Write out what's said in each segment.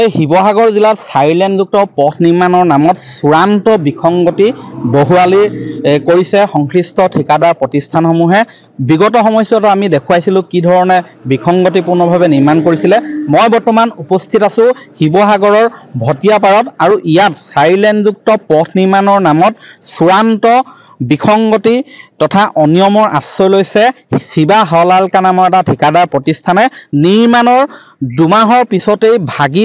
শিৱসাগৰ জিলাত চাৰিলেনযুক্ত পথ নিৰ্মাণৰ নামত চূড়ান্ত বিসংগতি বহুৱালি কৰিছে সংশ্লিষ্ট ঠিকাদাৰ প্ৰতিষ্ঠানসমূহে। বিগত সময়ছোৱাত আমি দেখুৱাইছিলোঁ কি ধৰণে বিসংগতিপূৰ্ণভাৱে নিৰ্মাণ কৰিছিলে। মই বৰ্তমান উপস্থিত আছোঁ শিৱসাগৰৰ ভটিয়াপাৰত আৰু ইয়াত চাৰিলেনযুক্ত পথ নিৰ্মাণৰ নামত চূড়ান্ত বিসংগতি তথা অনিয়মৰ আশ্ৰয় লৈছে শিৱা হলালকা নামৰ এটা ঠিকাদাৰ প্ৰতিষ্ঠানে। নিৰ্মাণৰ দুমাহৰ পিছতেই ভাগি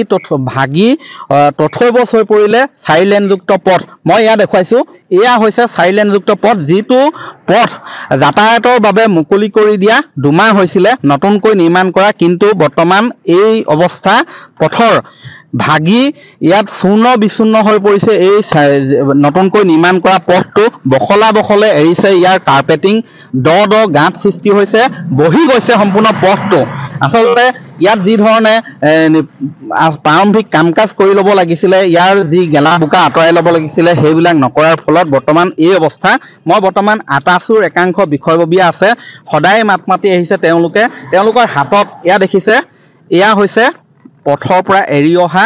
তথৈবচ হৈ পৰিলে চাৰিলেনযুক্ত পথ। মই ইয়াত দেখুৱাইছোঁ, এয়া হৈছে চাৰিলেনযুক্ত পথ, যিটো পথ যাতায়াতৰ বাবে মুকলি কৰি দিয়া দুমাহ হৈছিলে নতুনকৈ নিৰ্মাণ কৰা, কিন্তু বৰ্তমান এই অৱস্থা পথৰ ভাগি ইয়াত চূৰ্ণ বিচূৰ্ণ হৈ পৰিছে। এই নতুনকৈ নিৰ্মাণ কৰা পথটো বখলে এৰিছে ইয়াৰ কাৰ্পেটিং, দ গাঁত সৃষ্টি হৈছে, বহি গৈছে সম্পূৰ্ণ পথটো। আচলতে ইয়াত যি ধৰণে প্ৰাৰম্ভিক কাম কাজ কৰি ল'ব লাগিছিলে, ইয়াৰ যি গেলা বোকা আঁতৰাই ল'ব লাগিছিলে, সেইবিলাক নকৰাৰ ফলত বৰ্তমান এই অৱস্থা। মই বৰ্তমান আটাচুৰ একাংশ বিষয়ববীয়া আছে, সদায় মাত মাতি আহিছে তেওঁলোকৰ হাতত এয়া দেখিছে, এয়া হৈছে পথৰ পৰা এৰি অহা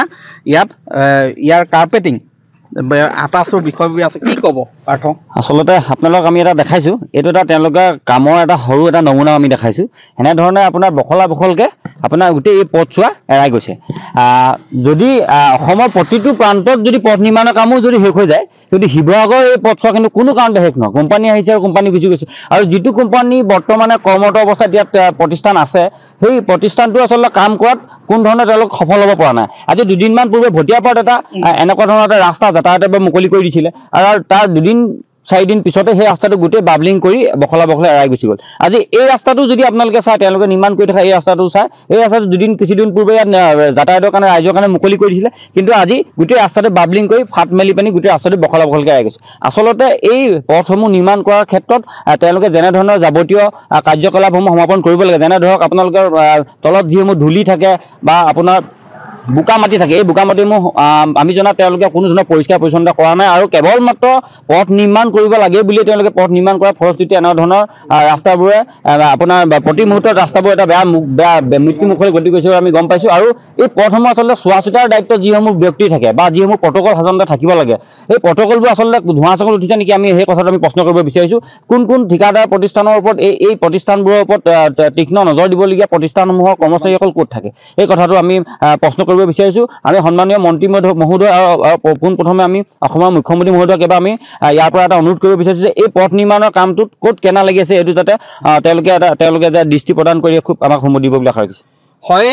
ইয়াৰ কাৰ্পেটিং। আটাচুৰ বিষয়ববীয়া আছে, কি ক'ব পাৰ্থ? আচলতে আপোনালোকক আমি এটা দেখাইছোঁ, এইটো এটা তেওঁলোকৰ কামৰ এটা সৰু এটা নমুনাও আমি দেখাইছোঁ। এনেধৰণে আপোনাৰ বখলকৈ আপোনাৰ গোটেই এই পথছোৱা এৰাই গৈছে। যদি অসমৰ প্ৰতিটো প্ৰান্তত যদি পথ নিৰ্মাণৰ কামো যদি শেষ হৈ যায়, কিন্তু শিৱসাগৰ এই পথছোৱা কিন্তু কোনো কাৰণতে শেষ নহয়। কোম্পানী আহিছে আৰু কোম্পানী গুচি গৈছে, আৰু যিটো কোম্পানী বৰ্তমানে কৰ্মৰত অৱস্থাত ইয়াত প্ৰতিষ্ঠান আছে, সেই প্ৰতিষ্ঠানটো আচলতে কাম কৰাত কোনো ধৰণে তেওঁলোক সফল হ'ব পৰা নাই। আজি দুদিনমান পূৰ্বে ভটিয়াপাৰত এটা এনেকুৱা ধৰণৰ এটা ৰাস্তা যাতায়াতৰ বাবে মুকলি কৰি দিছিলে, আৰু তাৰ 2-4 দিন পিছতে সেই ৰাস্তাটো গোটেই বাবলিং কৰি বখলে এৰাই গুচি গ'ল। আজি এই ৰাস্তাটো যদি আপোনালোকে চাই, তেওঁলোকে নিৰ্মাণ কৰি থকা এই ৰাস্তাটো চাই, এই ৰাস্তাটো কিছুদিন পূৰ্বে ইয়াত যাতায়াতৰ কাৰণে ৰাইজৰ কাৰণে মুকলি কৰি দিছিলে, কিন্তু আজি গোটেই ৰাস্তাটো বাবলিং কৰি ফাট মেলি পানি গোটেই ৰাস্তাটো বখলকৈ এৰাই গৈছে। আচলতে এই পথসমূহ নিৰ্মাণ কৰাৰ ক্ষেত্ৰত তেওঁলোকে যেনেধৰণৰ যাৱতীয় কাৰ্যকলাপসমূহ সমাপন কৰিব লাগে, যেনে ধৰক আপোনালোকৰ তলত যিসমূহ ধূলি থাকে বা আপোনাৰ বোকা মাটি থাকে, এই বোকা মাটিসমূহ আমি জনাত তেওঁলোকে কোনো ধৰণৰ পৰিষ্কাৰ পৰিচ্ছন্নতা কৰা নাই, আৰু কেৱল মাত্ৰ পথ নিৰ্মাণ কৰিব লাগে বুলিয়ে তেওঁলোকে পথ নিৰ্মাণ কৰাৰ ফলশ্ৰুতিতে এনেধৰণৰ ৰাস্তাবোৰে আপোনাৰ প্ৰতি মুহূৰ্তত ৰাস্তাবোৰ এটা বেয়া মৃত্যুমুখলৈ গতি কৰিছে আমি গম পাইছোঁ। আৰু এই পথসমূহ আচলতে চোৱা চিতাৰ দায়িত্ব যিসমূহ ব্যক্তি থাকে বা যিসমূহ প্ৰট'কল সাধাৰণতে থাকিব লাগে, এই প্ৰট'কলবোৰ আচলতে ধোঁৱা চাকল উঠিছে নেকি, আমি সেই কথাটো আমি প্ৰশ্ন কৰিব বিচাৰিছোঁ। কোন ঠিকাদাৰ প্ৰতিষ্ঠানৰ ওপৰত এই প্ৰতিষ্ঠানবোৰৰ ওপৰত তীক্ষ্ণ নজৰ দিবলগীয়া প্ৰতিষ্ঠানসমূহৰ কৰ্মচাৰীসকল ক'ত থাকে, এই কথাটো আমি প্ৰশ্ন কৰিব বিচাৰিছোঁ। আমি সন্মানীয় মন্ত্ৰী মহোদয় আৰু পোনপ্ৰথমে আমি অসমৰ মুখ্যমন্ত্ৰী মহোদয়ক এবাৰ আমি ইয়াৰ পৰা এটা অনুৰোধ কৰিব বিচাৰিছোঁ যে এই পথ নিৰ্মাণৰ কামটোত ক'ত কেনা লাগি আছে, এইটো যাতে তেওঁলোকে দৃষ্টি প্ৰদান কৰি খুব আমাক সময় দিব বুলি আশা ৰাখিছোঁ। হয়,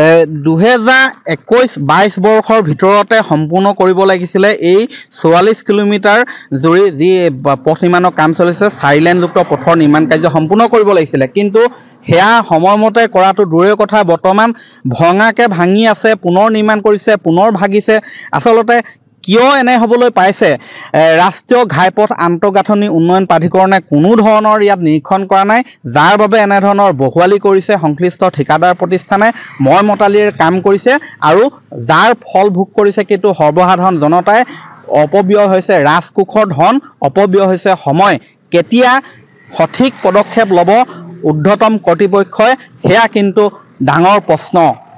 2021-22 বৰ্ষৰ ভিতৰতে সম্পূৰ্ণ কৰিব লাগিছিলে এই 44 কিলোমিটাৰ জুৰি যি পথ নিৰ্মাণৰ কাম চলিছে, চাৰিলেনযুক্ত পথৰ নিৰ্মাণ কাৰ্য সম্পূৰ্ণ কৰিব লাগিছিলে, কিন্তু সেয়া সময়মতে কৰাটো দূৰৰে কথা, বৰ্তমান ভঙাকে ভাঙি আছে, পুনৰ নিৰ্মাণ কৰিছে, পুনৰ ভাগিছে। আচলতে কিয় এনে হ'বলৈ পাইছে? ৰাষ্ট্ৰীয় ঘাইপথ আন্তঃগাঁথনি উন্নয়ন প্ৰাধিকৰণে কোনো ধৰণৰ ইয়াত নিৰীক্ষণ কৰা নাই, যাৰ বাবে এনেধৰণৰ বহুৱালি কৰিছে সংশ্লিষ্ট ঠিকাদাৰ প্ৰতিষ্ঠানে, মই মতালিৰ কাম কৰিছে, আৰু যাৰ ফল ভোগ কৰিছে কিন্তু সৰ্বসাধাৰণ জনতাই। অপব্যয় হৈছে ৰাজকোষৰ ধন, অপব্যয় হৈছে সময়। কেতিয়া সঠিক পদক্ষেপ ল'ব ঊৰ্ধ্বতম কৰ্তৃপক্ষই, সেয়া কিন্তু ডাঙৰ প্ৰশ্ন।